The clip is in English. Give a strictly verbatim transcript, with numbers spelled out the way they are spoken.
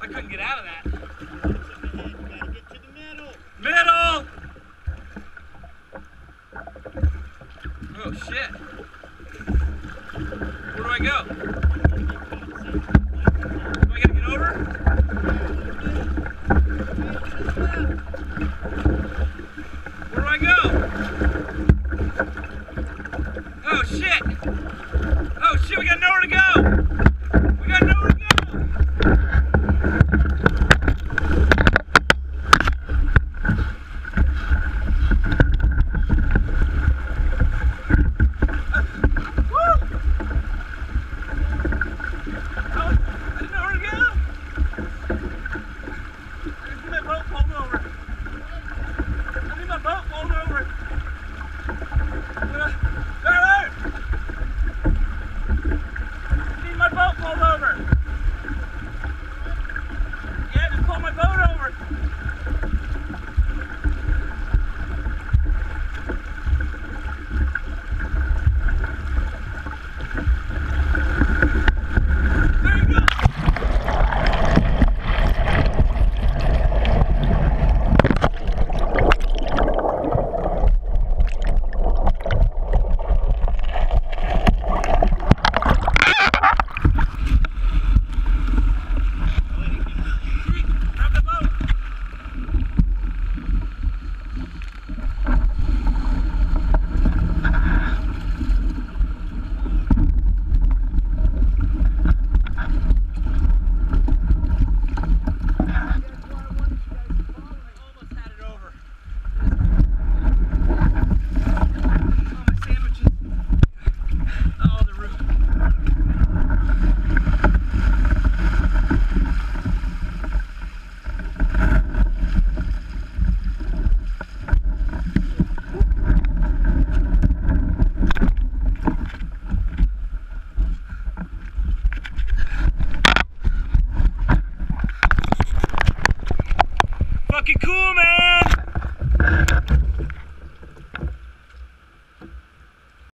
I couldn't get out of that. You gotta get to the middle. Middle! Oh shit. Where do I go? Do I gotta get over? Where do I go? Oh shit! Oh shit, we got nowhere to go! We got nowhere to go! Fucking cool, man!